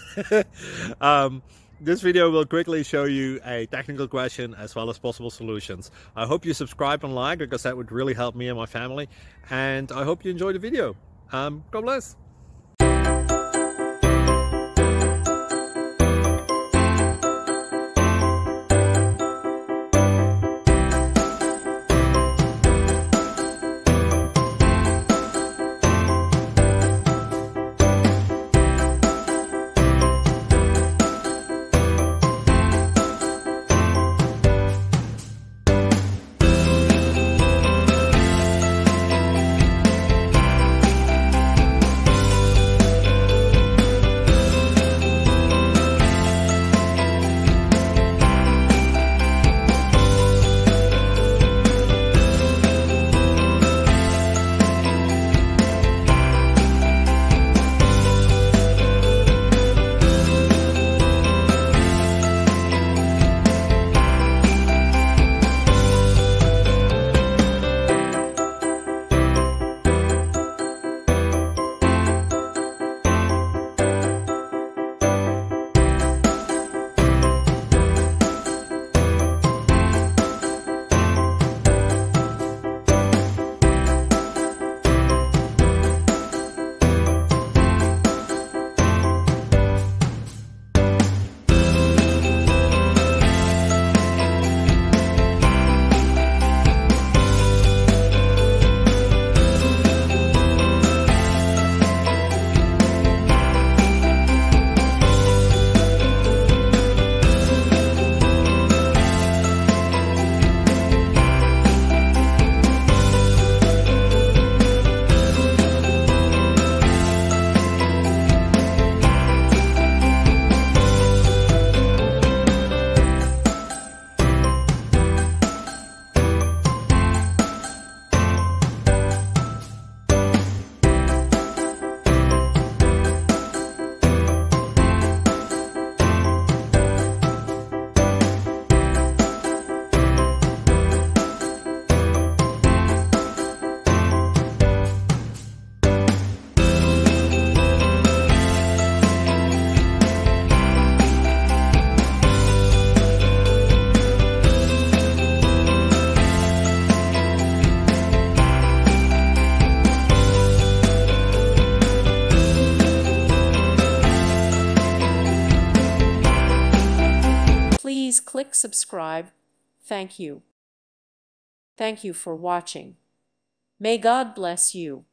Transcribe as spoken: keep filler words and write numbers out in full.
um, this video will quickly show you a technical question as well as possible solutions. I hope you subscribe and like, because that would really help me and my family. And I hope you enjoy the video. Um, God bless. Please click subscribe. Thank you. Thank you for watching. May God bless you.